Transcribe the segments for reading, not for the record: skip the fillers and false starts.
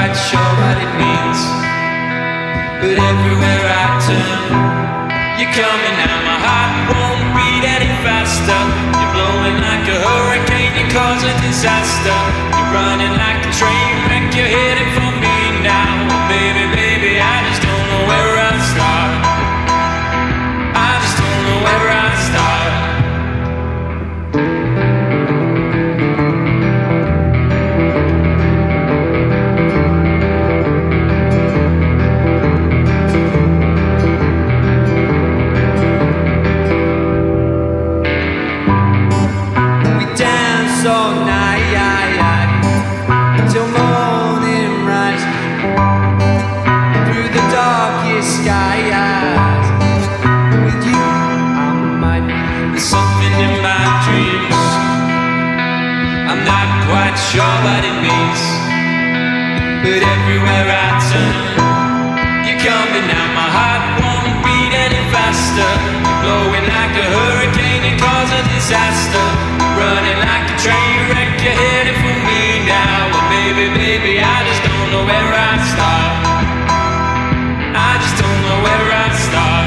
quite sure what it means, but everywhere I turn, you're coming now. My heart won't beat any faster. You're blowing like a hurricane, you cause a disaster. You're running like a train wreck, you're heading for me now. Baby, baby, I just don't know where I start. I just don't know where I start. All night till morning rise, through the darkest skies. With you I might. There's something in my dreams, I'm not quite sure what it means, but everywhere I turn, you're coming now. My heart won't beat any faster. You're blowing like a hurricane, you cause a disaster. Running like a train wreck, you're headed for me now. Well, baby, baby, I just don't know where I start. I just don't know where I start.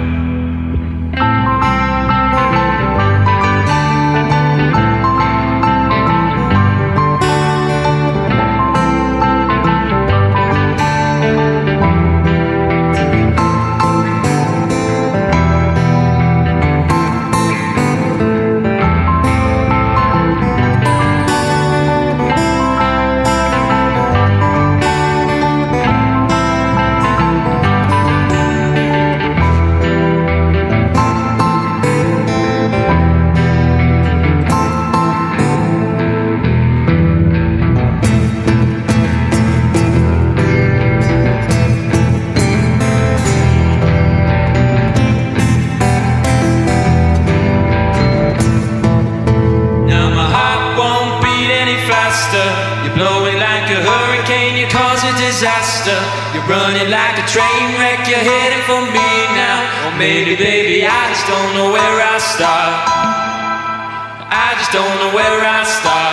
You're blowing like a hurricane, you cause a disaster. You're running like a train wreck, you're heading for me now. Oh, maybe, baby, I just don't know where I start. I just don't know where I start.